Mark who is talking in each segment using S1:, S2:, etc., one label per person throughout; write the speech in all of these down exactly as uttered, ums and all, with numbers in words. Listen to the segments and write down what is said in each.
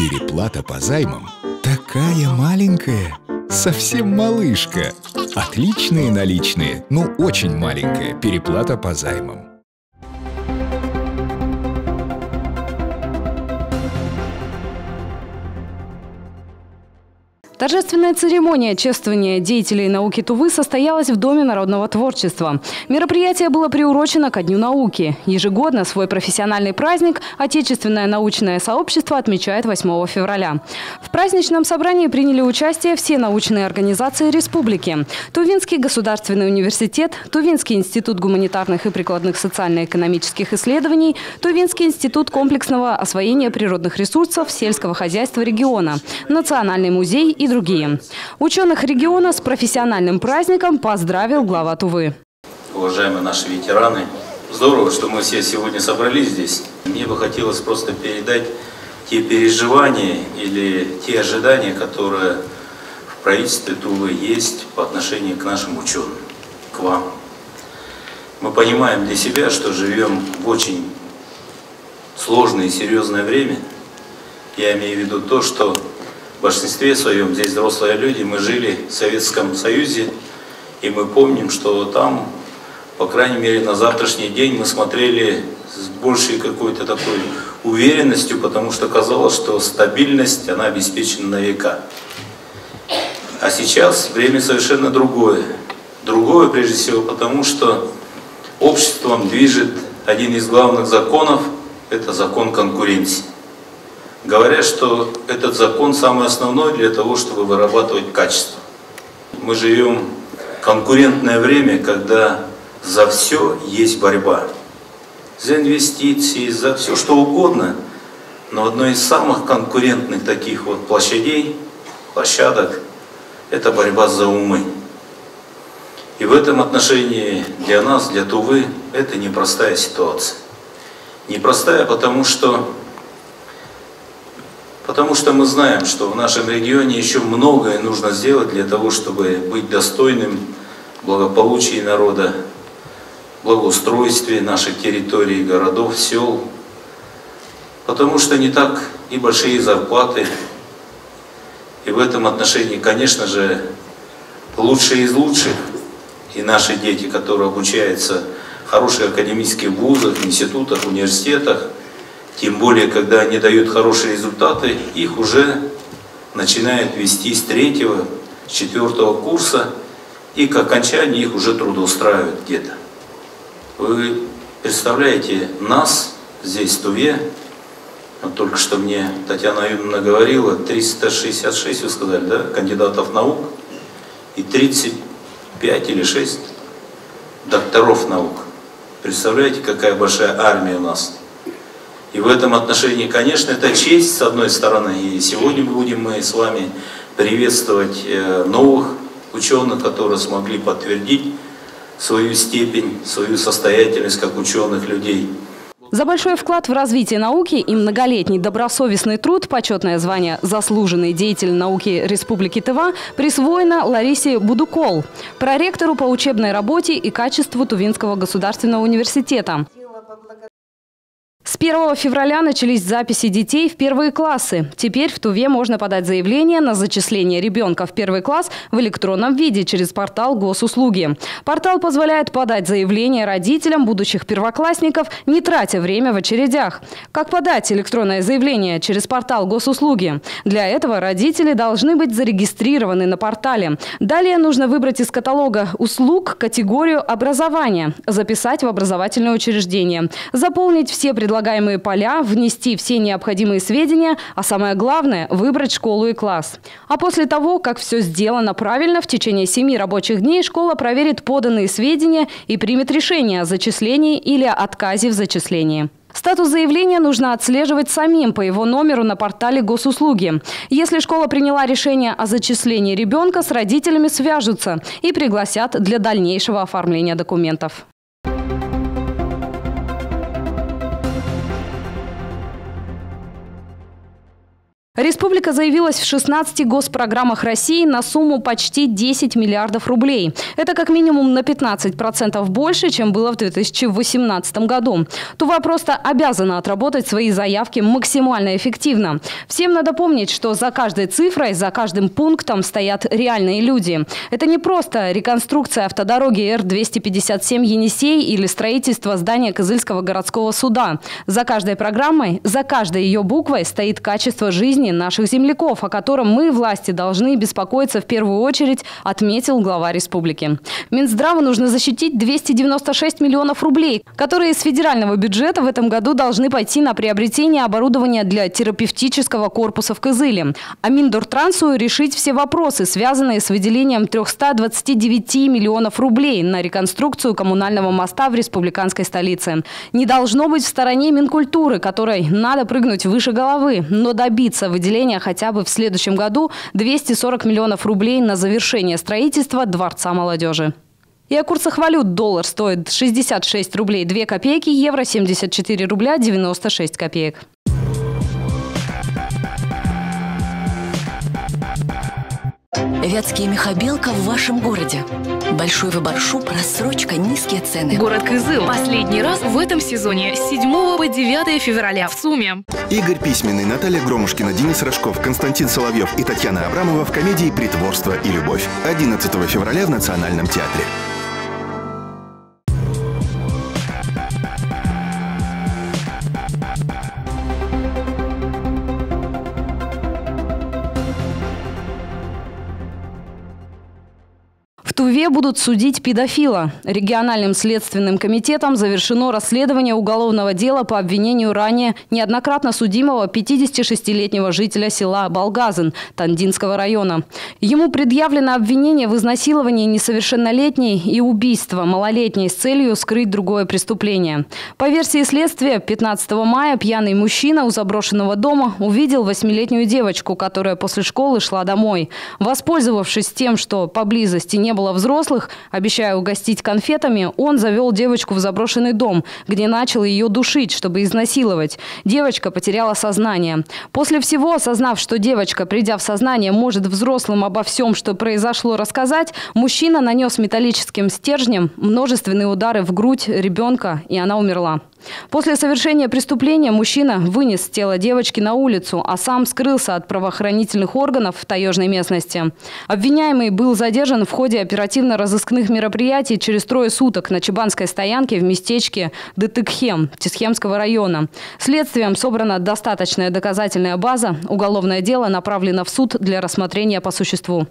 S1: Переплата по займам такая маленькая, совсем малышка. Отличные наличные, но очень маленькая переплата по займам.
S2: Торжественная церемония чествования деятелей науки Тувы состоялась в Доме народного творчества. Мероприятие было приурочено ко Дню науки. Ежегодно свой профессиональный праздник Отечественное научное сообщество отмечает восьмого февраля. В праздничном собрании приняли участие все научные организации республики. Тувинский государственный университет, Тувинский институт гуманитарных и прикладных социально-экономических исследований, Тувинский институт комплексного освоения природных ресурсов сельского хозяйства региона, Национальный музей и другие. Ученых региона с профессиональным праздником поздравил глава Тувы.
S3: Уважаемые наши ветераны, здорово, что мы все сегодня собрались здесь. Мне бы хотелось просто передать те переживания или те ожидания, которые в правительстве Тувы есть по отношению к нашим ученым, к вам. Мы понимаем для себя, что живем в очень сложное и серьезное время. Я имею в виду то, что в большинстве своем, здесь взрослые люди, мы жили в Советском Союзе, и мы помним, что там, по крайней мере, на завтрашний день мы смотрели с большей какой-то такой уверенностью, потому что казалось, что стабильность, она обеспечена на века. А сейчас время совершенно другое. Другое, прежде всего, потому что обществом движет один из главных законов, это закон конкуренции. Говорят, что этот закон самый основной для того, чтобы вырабатывать качество. Мы живем в конкурентное время, когда за все есть борьба. За инвестиции, за все что угодно. Но одной из самых конкурентных таких вот площадей, площадок, это борьба за умы. И в этом отношении для нас, для Тувы, это непростая ситуация. Непростая, потому что Потому что мы знаем, что в нашем регионе еще многое нужно сделать для того, чтобы быть достойным благополучия народа, благоустройстве наших территорий, городов, сел. Потому что не так и большие зарплаты. И в этом отношении, конечно же, лучшие из лучших, и наши дети, которые обучаются в хороших академических вузах, институтах, университетах, тем более, когда они дают хорошие результаты, их уже начинают вести с третьего, с четвертого курса, и к окончанию их уже трудоустраивают где-то. Вы представляете, нас здесь, в Туве, вот только что мне Татьяна Юрьевна говорила, триста шестьдесят шесть, вы сказали, да, кандидатов наук, и тридцать пять или шесть докторов наук. Представляете, какая большая армия у нас. И в этом отношении, конечно, это честь, с одной стороны, и сегодня будем мы с вами приветствовать новых ученых, которые смогли подтвердить свою степень, свою состоятельность как ученых людей.
S2: За большой вклад в развитие науки и многолетний добросовестный труд почетное звание «Заслуженный деятель науки Республики Тыва» присвоено Ларисе Будукол, проректору по учебной работе и качеству Тувинского государственного университета. С первого февраля начались записи детей в первые классы. Теперь в Туве можно подать заявление на зачисление ребенка в первый класс в электронном виде через портал Госуслуги. Портал позволяет подать заявление родителям будущих первоклассников, не тратя время в очередях. Как подать электронное заявление через портал Госуслуги? Для этого родители должны быть зарегистрированы на портале. Далее нужно выбрать из каталога услуг категорию образования, записать в образовательное учреждение, заполнить все предложения, предлагаемые поля, внести все необходимые сведения, а самое главное – выбрать школу и класс. А после того, как все сделано правильно, в течение семи рабочих дней школа проверит поданные сведения и примет решение о зачислении или отказе в зачислении. Статус заявления нужно отслеживать самим по его номеру на портале Госуслуги. Если школа приняла решение о зачислении ребенка, с родителями свяжутся и пригласят для дальнейшего оформления документов. Республика заявилась в шестнадцати госпрограммах России на сумму почти десять миллиардов рублей. Это как минимум на пятнадцать процентов больше, чем было в две тысячи восемнадцатом году. Тува просто обязана отработать свои заявки максимально эффективно. Всем надо помнить, что за каждой цифрой, за каждым пунктом стоят реальные люди. Это не просто реконструкция автодороги Р двести пятьдесят семь Енисей или строительство здания Кызыльского городского суда. За каждой программой, за каждой ее буквой стоит качество жизни наших земляков, о котором мы, власти, должны беспокоиться в первую очередь, отметил глава республики. Минздраву нужно защитить двести девяносто шесть миллионов рублей, которые из федерального бюджета в этом году должны пойти на приобретение оборудования для терапевтического корпуса в Кызыле. А Миндортрансу решить все вопросы, связанные с выделением трёхсот двадцати девяти миллионов рублей на реконструкцию коммунального моста в республиканской столице. Не должно быть в стороне Минкультуры, которой надо прыгнуть выше головы, но добиться выделения хотя бы в следующем году двухсот сорока миллионов рублей на завершение строительства Дворца молодежи. И о курсах валют: доллар стоит шестьдесят шесть рублей две копейки, евро семьдесят четыре рубля девяносто шесть копеек.
S4: Вятские мехобелка в вашем городе. Большой выбор шуб, рассрочка, низкие цены.
S5: Город Кызыл. Последний раз в этом сезоне с седьмого по девятое февраля в СУМе.
S6: Игорь Письменный, Наталья Громушкина, Денис Рожков, Константин Соловьев и Татьяна Абрамова в комедии «Притворство и любовь». одиннадцатого февраля в Национальном театре.
S2: В Туве будут судить педофила. Региональным следственным комитетом завершено расследование уголовного дела по обвинению ранее неоднократно судимого пятидесятишестилетнего жителя села Балгазин Тандинского района. Ему предъявлено обвинение в изнасиловании несовершеннолетней и убийство малолетней с целью скрыть другое преступление. По версии следствия, пятнадцатого мая пьяный мужчина у заброшенного дома увидел восьмилетнюю девочку, которая после школы шла домой. Воспользовавшись тем, что поблизости не было взрослых, обещая угостить конфетами, он завел девочку в заброшенный дом, где начал ее душить, чтобы изнасиловать. Девочка потеряла сознание. После всего, осознав, что девочка, придя в сознание, может взрослым обо всем, что произошло, рассказать, мужчина нанес металлическим стержнем множественные удары в грудь ребенка, и она умерла. После совершения преступления мужчина вынес тело девочки на улицу, а сам скрылся от правоохранительных органов в таежной местности. Обвиняемый был задержан в ходе оперативно-розыскных мероприятий через трое суток на Чебанской стоянке в местечке Дытыкхем Тисхемского района. Следствием собрана достаточная доказательная база. Уголовное дело направлено в суд для рассмотрения по существу.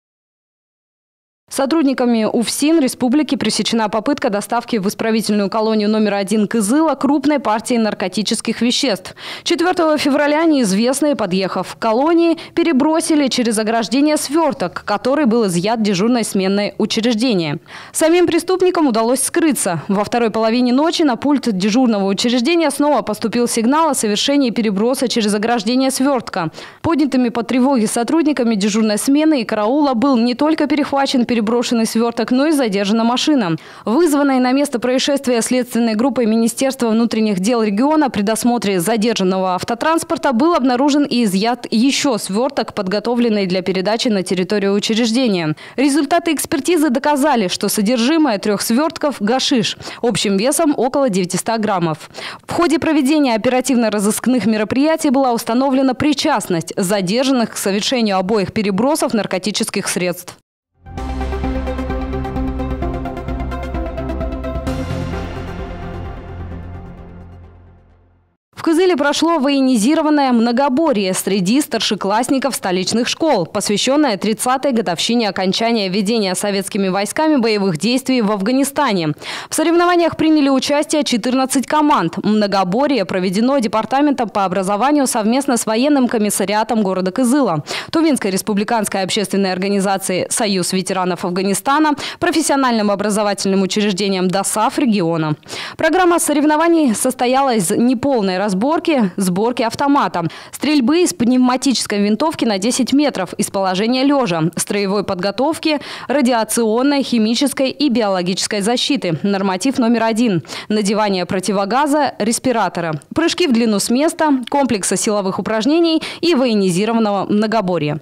S2: Сотрудниками УФСИН республики пресечена попытка доставки в исправительную колонию номер один Кызыла крупной партии наркотических веществ. четвёртого февраля неизвестные, подъехав к колонии, перебросили через ограждение сверток, который был изъят дежурной сменной учреждения. Самим преступникам удалось скрыться. Во второй половине ночи на пульт дежурного учреждения снова поступил сигнал о совершении переброса через ограждение свертка. Поднятыми по тревоге сотрудниками дежурной смены и караула был не только перехвачен переброс брошенный сверток, но и задержана машина. Вызванной на место происшествия следственной группой Министерства внутренних дел региона при досмотре задержанного автотранспорта был обнаружен и изъят еще сверток, подготовленный для передачи на территорию учреждения. Результаты экспертизы доказали, что содержимое трех свертков – гашиш, общим весом около девятисот граммов. В ходе проведения оперативно-розыскных мероприятий была установлена причастность задержанных к совершению обоих перебросов наркотических средств. В Кызыле прошло военизированное многоборье среди старшеклассников столичных школ, посвященное тридцатой годовщине окончания ведения советскими войсками боевых действий в Афганистане. В соревнованиях приняли участие четырнадцать команд. Многоборье проведено департаментом по образованию совместно с военным комиссариатом города Кызыла, Тувинской республиканской общественной организацией «Союз ветеранов Афганистана», профессиональным образовательным учреждением ДОСААФ региона. Программа соревнований состояла из неполной разборки разборки, сборки автомата, стрельбы из пневматической винтовки на десять метров из положения лежа, строевой подготовки, радиационной, химической и биологической защиты. Норматив номер один. Надевание противогаза, респиратора, прыжки в длину с места, комплекса силовых упражнений и военизированного многоборья.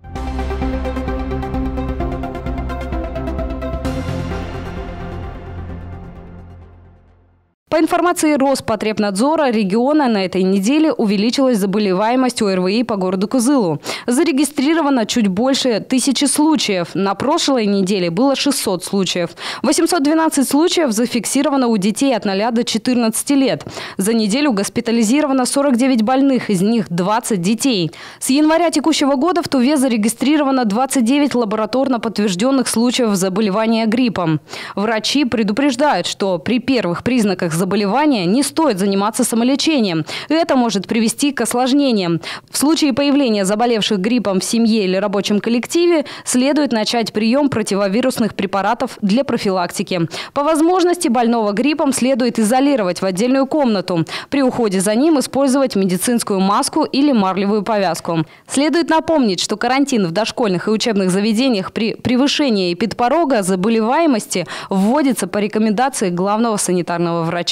S2: По информации Роспотребнадзора, региона на этой неделе увеличилась заболеваемость ОРВИ по городу Кызылу. Зарегистрировано чуть больше тысячи случаев. На прошлой неделе было шестьсот случаев. восемьсот двенадцать случаев зафиксировано у детей от ноля до четырнадцати лет. За неделю госпитализировано сорок девять больных, из них двадцать детей. С января текущего года в Туве зарегистрировано двадцать девять лабораторно подтвержденных случаев заболевания гриппом. Врачи предупреждают, что при первых признаках заболевания не стоит заниматься самолечением. Это может привести к осложнениям. В случае появления заболевших гриппом в семье или рабочем коллективе следует начать прием противовирусных препаратов для профилактики. По возможности больного гриппом следует изолировать в отдельную комнату. При уходе за ним использовать медицинскую маску или марлевую повязку. Следует напомнить, что карантин в дошкольных и учебных заведениях при превышении эпидпорога заболеваемости вводится по рекомендации главного санитарного врача.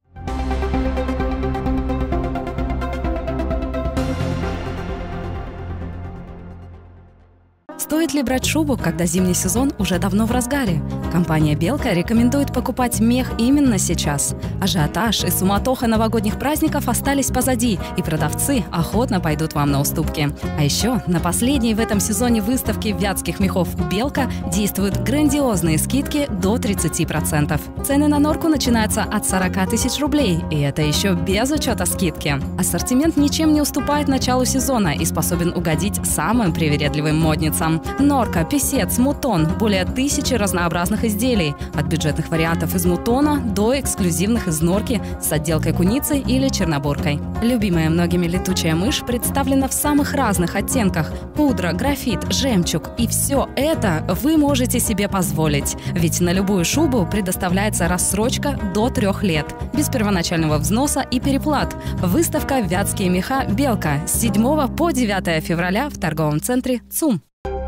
S7: Стоит ли брать шубу, когда зимний сезон уже давно в разгаре? Компания «Белка» рекомендует покупать мех именно сейчас. Ажиотаж и суматоха новогодних праздников остались позади, и продавцы охотно пойдут вам на уступки. А еще на последней в этом сезоне выставки вятских мехов «Белка» действуют грандиозные скидки до тридцати процентов. Цены на норку начинаются от сорока тысяч рублей, и это еще без учета скидки. Ассортимент ничем не уступает началу сезона и способен угодить самым привередливым модницам. Норка, писец, мутон – более тысячи разнообразных изделий. От бюджетных вариантов из мутона до эксклюзивных из норки с отделкой куницы или чернобуркой. Любимая многими летучая мышь представлена в самых разных оттенках – пудра, графит, жемчуг. И все это вы можете себе позволить. Ведь на любую шубу предоставляется рассрочка до трех лет. Без первоначального взноса и переплат. Выставка «Вятские меха Белка» с седьмого по девятое февраля в торговом центре ЦУМ.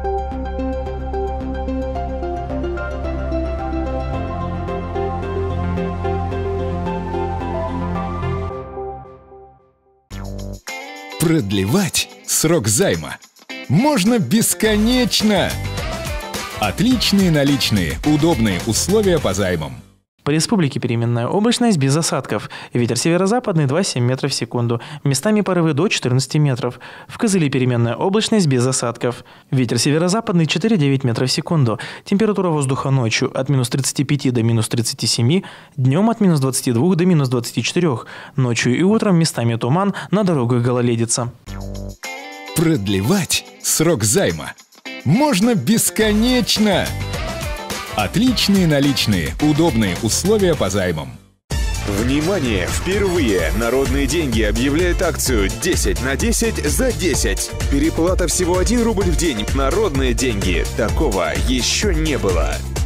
S1: Продлевать срок займа можно бесконечно. Отличные наличные, удобные условия по займам.
S8: По республике переменная облачность без осадков. Ветер северо-западный два целых семь десятых метра в секунду. Местами порывы до четырнадцати метров. В Кызыле переменная облачность без осадков. Ветер северо-западный четыре целых девять десятых метра в секунду. Температура воздуха ночью от минус тридцати пяти до минус тридцати семи. Днем от минус двадцати двух до минус двадцати четырёх. Ночью и утром местами туман, на дорогах гололедица.
S1: Продлевать срок займа можно бесконечно. Отличные наличные, удобные условия по займам.
S9: Внимание! Впервые народные деньги объявляют акцию десять на десять за десять. Переплата всего один рубль в день. Народные деньги. Такого еще не было.